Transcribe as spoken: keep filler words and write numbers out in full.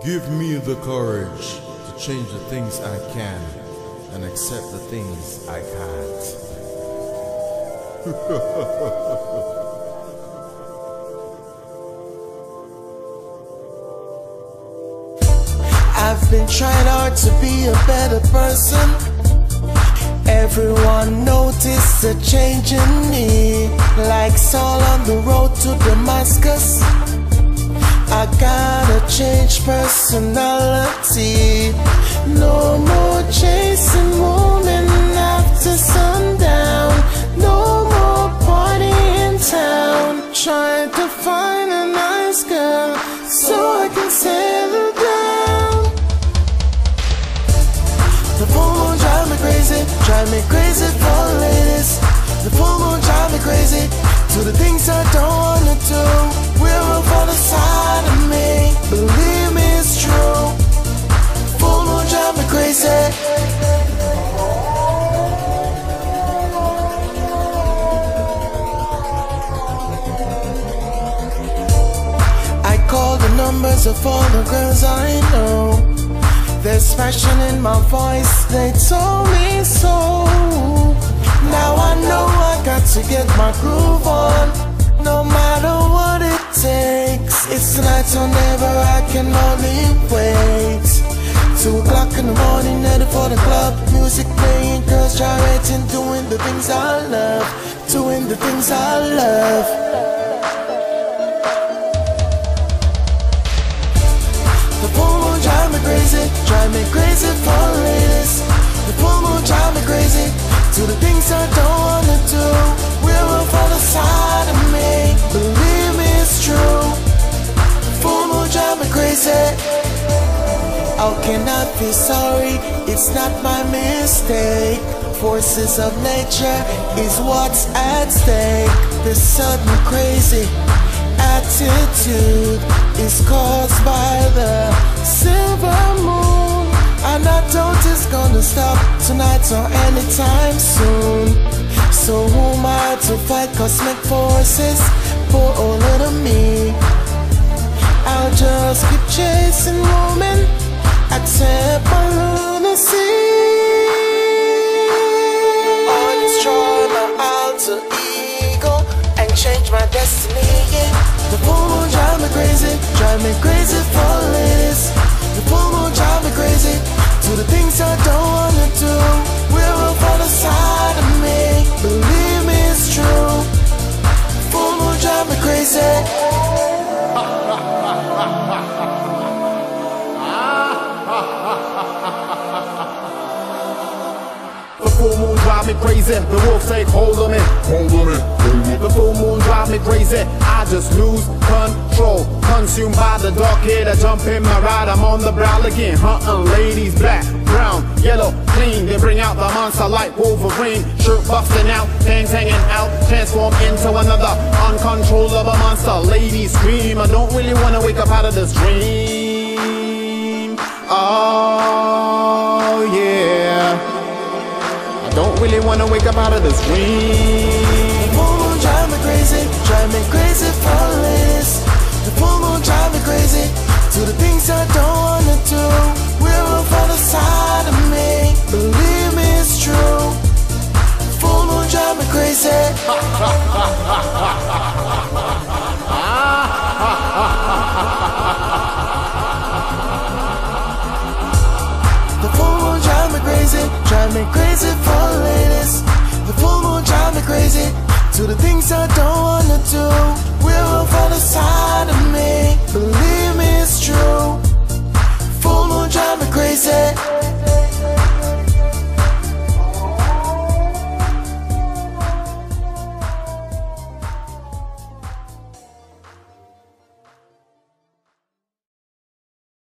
Give me the courage to change the things I can and accept the things I can't. I've been trying hard to be a better person. Everyone noticed a change in me, like Saul on the road to Damascus. I gotta change personality. No more chasing women after sundown. No more party in town. Trying to find a nice girl so I can settle down. The full moon drive me crazy, drive me crazy for ladies. The full moon drive me crazy, do the things I don't wanna do. We're on for the side of me, believe me it's true. Full moon drive me crazy. I call the numbers of all the girls I know. There's passion in my voice, they told me so. Now I know I got to get my groove on, no matter what it takes. It's tonight or never, I can only wait. Two o'clock in the morning, headed for the club. Music playing, girls gyrating, doing the things I love. Doing the things I love. The full moon drive me crazy, drive me crazy for ladies. The full moon drive me crazy, do the things I don't wanna do. We're on for the side of me, believe me it's true. Full moon drive me crazy. How can I be sorry? It's not my mistake. Forces of nature is what's at stake. This sudden crazy attitude is caused by the silver moon, and I don't it's gonna stop tonight or anytime soon. So who am I to fight cosmic forces for all of me? I'll just keep chasing women, accept my lunacy. I'll destroy my alter ego and change my destiny. The full moon drive me crazy, drive me crazy for ladies. The full moon drive me crazy, do the things I don't wanna do. We're on for the side of me, believe me it's true. Full moon drive me crazy. The full moon drive me crazy, the wolves take hold of me, hold of me, hold of me. The full moon drive me crazy, I just lose control. Consumed by the dark kid, I jump in my ride, I'm on the prowl again. Hunting ladies, black, brown, yellow, clean. They bring out the monster like Wolverine. Shirt busting out, fangs hanging out, transform into another uncontrollable monster. Ladies scream, I don't really wanna wake up out of this dream. Oh yeah, don't really wanna wake up out of this dream. The full moon drive me crazy, drive me crazy for ladies. The full moon drive me crazy, do the things I don't wanna do. We're on for the side of me, believe me it's true. Full moon drive me crazy. The full moon drive me crazy, drive me crazy for ladies. The full moon drive me crazy, do the things I don't wanna do. We're on for the side of me, believe